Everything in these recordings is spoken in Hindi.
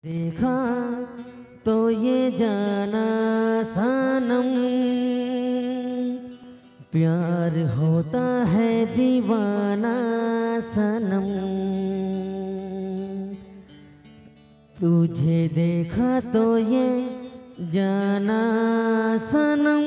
देखा तो ये जाना सनम, प्यार होता है दीवाना सनम। तुझे देखा तो ये जाना सनम।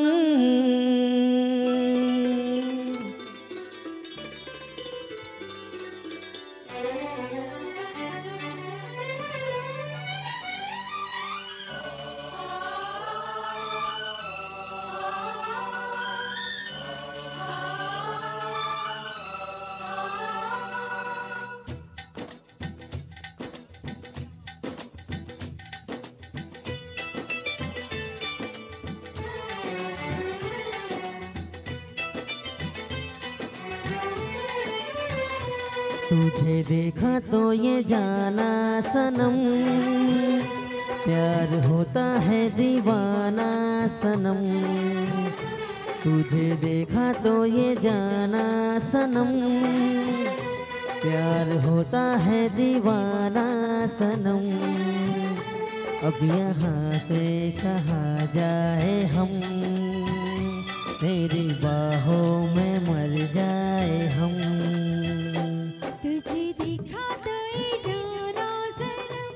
तुझे देखा तो ये जाना सनम, प्यार होता है दीवाना सनम। तुझे देखा तो ये जाना सनम, प्यार होता है दीवाना सनम। अब यहाँ से कहाँ जाए हम, तेरी बाहों में मर जाए हम। तुझे देखा तो ये जाना सनम,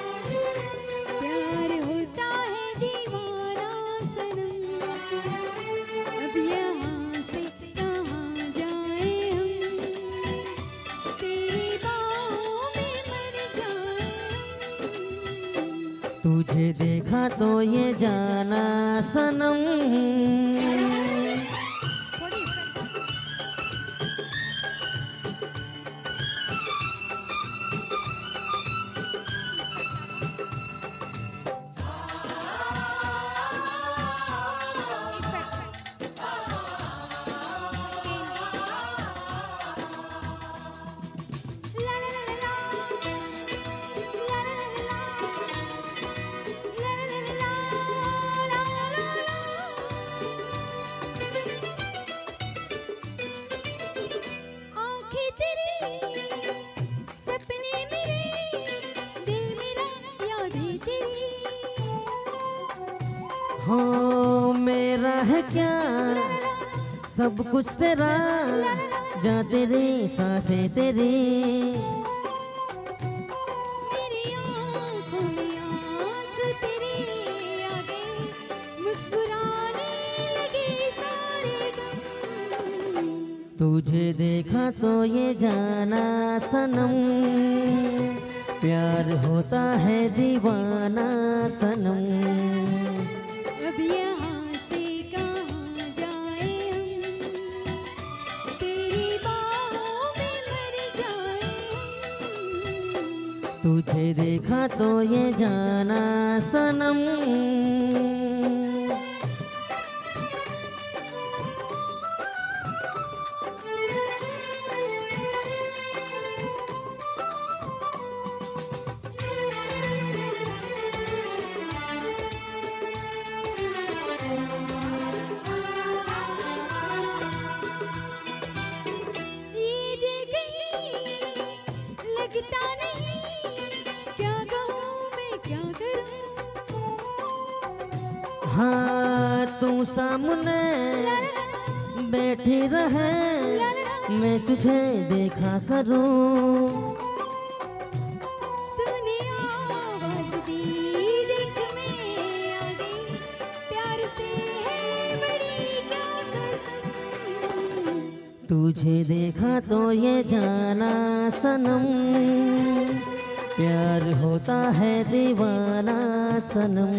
प्यार होता है दीवाना सनम। अब यहाँ से कहाँ जाए हम, तेरी बाहों में मर जाए हम। तुझे देखा तो ये जाना सनम। हो मेरा है क्या सब कुछ तेरा, जा तेरी सांसें तेरी। मेरी आँखों में आँसू तेरे आ गए, मुस्कुराने लगे सारे गम। तुझे देखा तो ये जाना सनम, प्यार होता है दीवाना सनम। अब यहाँ से कहाँ जाए हम, तेरी बाहों में मर जाए हम। तुझे देखा तो ये जाना सनम। लगता नहीं, क्या कहूँ मैं क्या करूँ। हाँ तू सामने बैठी रहे, मैं तुझे देखा करूं। तूने आवाज़ दी, देख मैं आ गई, प्यार से है बड़ी क्या कसम। तुझे देखा तो ये जाना सनम, प्यार होता है दीवाना सनम।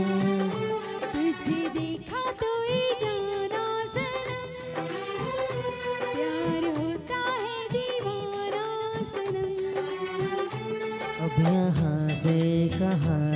तुझे देखा तो ये जाना सनम, प्यार होता है दीवाना सनम। अब यहाँ से कहाँ